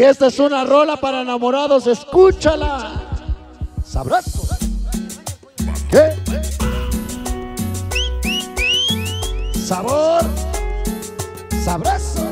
Y esta es una rola para enamorados, escúchala. Sabroso. ¿Qué? Sabor. Sabroso.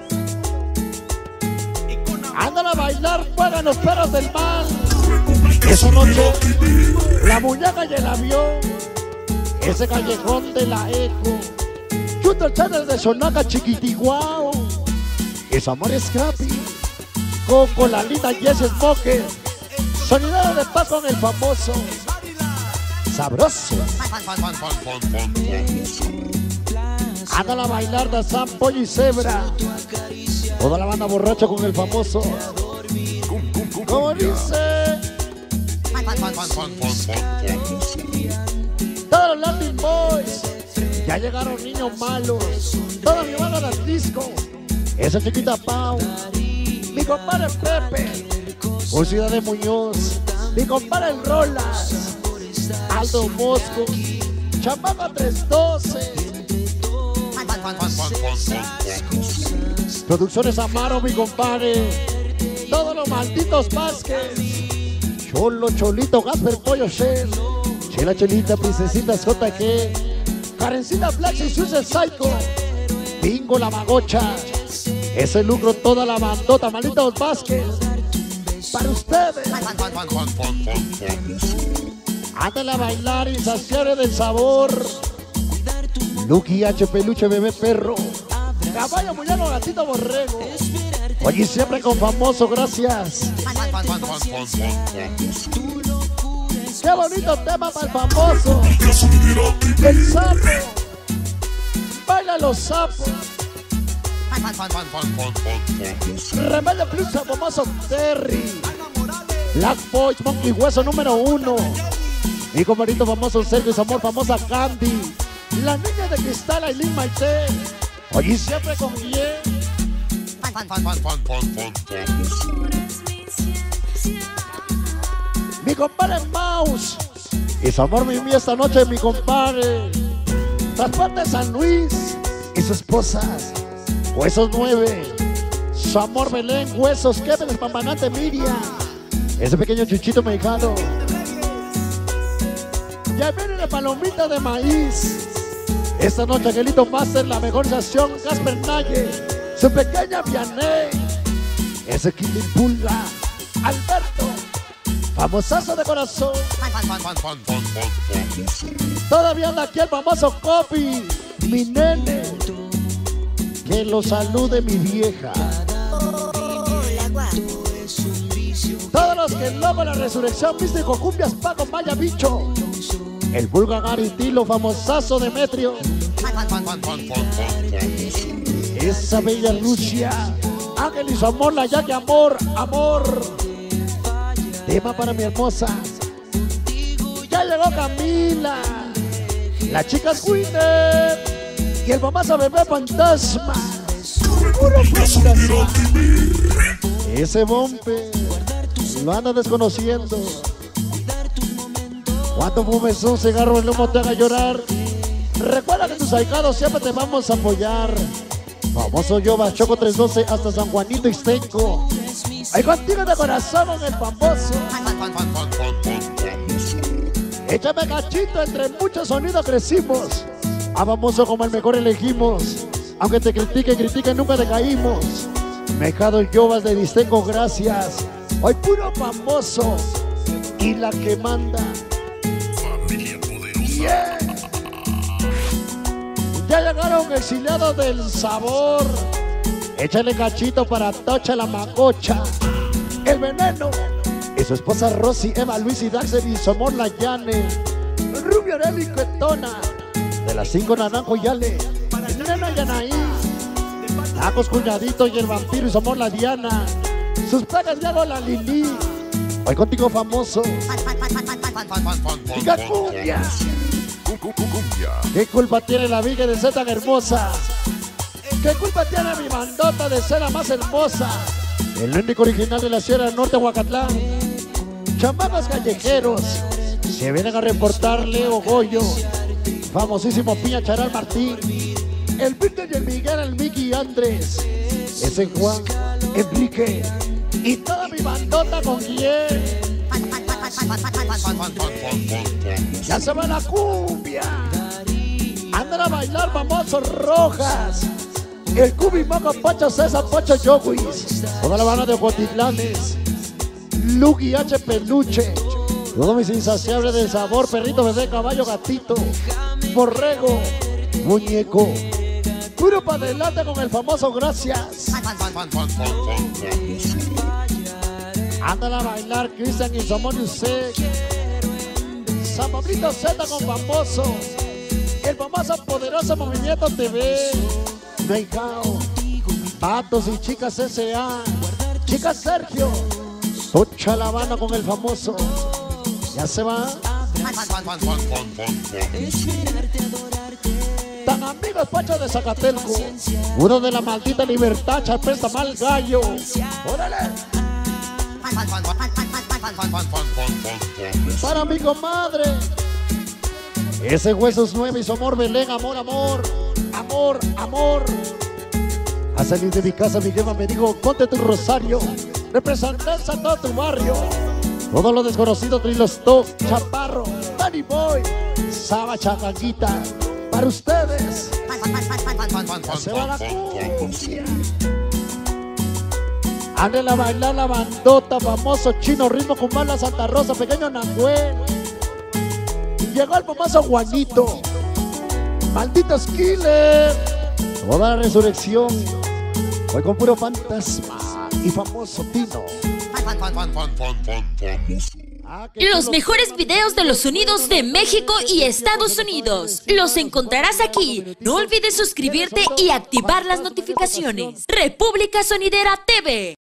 Andan a bailar, juegan los perros del mal. Esa noche, la muñeca y el avión. Ese callejón de la eco. Chuta el channel de Sonaca Chiquitiguao. Es amor Scrappy. Coco, Lalita, Jess Smoker. Sonidero de paz con el famoso. Sabroso. Ándala a bailar de Sam, Pollo y Zebra. Toda la banda borracha con el famoso. Como dice. Todos los Latin Boys. Ya llegaron niños malos. Toda mi banda del disco. Esa chiquita Pau. Mi compadre Pepe. Ciudad de Muñoz. Mi compadre el Rolas. Aldo Mosco. Chamaca 312. Producciones Amaro, mi compadre. Todos los malditos Vázquez. Cholo, Cholito, Gasper, Pollo, Shell. Chela, Chelita, Princesitas, JG. Karencita, Flax y Suicide Psycho. Bingo, la Magocha. Ese lucro, toda la bandota, malditos Vázquez. Para ustedes. Ándale a bailar, insaciable del sabor. Lucky H, Peluche, Bebé Perro. Caballo, Muñano, Gatito, Borrego. Oye, siempre con famoso, gracias. Qué bonito tema para el famoso. El sapo. Baila los sapos. Rebelde Plus, el famoso Terry. Black Boy, Monkey Hueso número 1. Mi compadrito famoso Sergio Zamor, famosa Candy. La niña de cristal, Aileen Maite. Oye, siempre con bien. Mi compadre Mouse. Y su amor, mi esta noche, mi compadre. Transporte San Luis. Y su esposa. Huesos 9. Su amor Belén, Huesos, Kevin, Espampanante, Miriam. Ese pequeño chuchito mexicano. Ya viene la palomita de maíz. Esta noche Angelito Master, la mejor estación, Gasper Naye, su pequeña Vianney. Ese Killing Pulga, Alberto, famosazo de corazón. Todavía anda aquí el famoso Coffee, mi nene. Que lo salude mi vieja. Todos los que logran la resurrección, místico, cumbias, Paco, Maya, Bicho. El Vulga Garitilo, famosazo Demetrio. Esa bella Lucia. Ángel y su amor, la Yaque, amor, amor. Tema para mi hermosa. Ya llegó Camila. La chica Winner. Y el famoso Bebé Fantasma. Puro fantasma. Ese bombe lo anda desconociendo. Cuando fumes un cigarro, el humo te haga llorar. Recuerda que tus ahijados siempre te vamos a apoyar. Famoso Yoba, Choco 312 hasta San Juanito Ixtenco. Ahí contigo de corazón con el famoso. Échame cachito, entre muchos sonidos crecimos. A famoso como el mejor elegimos. Aunque te critiquen, nunca te caímos. Mejado Yobas de Ixtenco, gracias. Hoy puro famoso. Y la que manda. Yeah. Ya llegaron exiliados del sabor. Échale cachito para Tocha la Macocha. El Veneno. Y su esposa Rosy, Eva, Luis y Daxer y su amor la Yane. Rubio Areli Quetona. De las 5 Naranjo y Ale. Nena Yanaí. Tacos Cuñadito y el vampiro y su amor la Diana. Sus plagas de hago la Lili. Hoy contigo famoso. Diga cumbia. ¿Qué culpa tiene la viga de ser tan hermosa? ¿Qué culpa tiene mi bandota de ser la más hermosa? El único original de la Sierra Norte, Huacatlán. Chamacos callejeros. Se vienen a reportar Leo Goyo. Famosísimo Piña Charal Martín. El Víctor y el Miguel, el Mickey Andrés. Ese Juan, Enrique. Y toda mi bandota con quién. Ya se va la cumbia. Andan a bailar famosos Rojas. El Cubi Moco, Pocho César, Pocho Yowis. Toda la banda de Jotitlanes. Lugi H. Peluche. Todo mis insaciables del sabor. Perrito, bebé, caballo, gatito. Borrego. Muñeco. Puro para adelante con el famoso Gracias. Andan a bailar Cristian y Somos Yusek. San Pablito Z con famoso. El famoso poderoso Movimiento TV. Neigao. Patos y Chicas S.A. Chicas Sergio. Tocha La Habana con el famoso. Ya se va. Tan amigos Pacho de Zacatelco. Uno de la maldita libertad. Chapesta mal gallo. ¡Órale! Para mi comadre. Ese hueso es nuevo y su amor Belén. Amor, amor. Amor, amor. A salir de mi casa mi jefa me dijo, ponte tu rosario. Representanza a todo tu barrio. Todos los desconocidos, Trilos Top, Chaparro, Danny Boy, Saba Chacanguita. Para ustedes. Ya se va la cumbia. Ándale a bailar la bandota, famoso Chino Ritmo con Mala Santa Rosa, pequeño Nahuel. Y llegó el famoso Juanito. Malditos Killer. Toda la resurrección. Hoy con puro fantasma y famoso Tino. Los mejores videos de los sonidos de México y Estados Unidos los encontrarás aquí. No olvides suscribirte y activar las notificaciones. República Sonidera TV.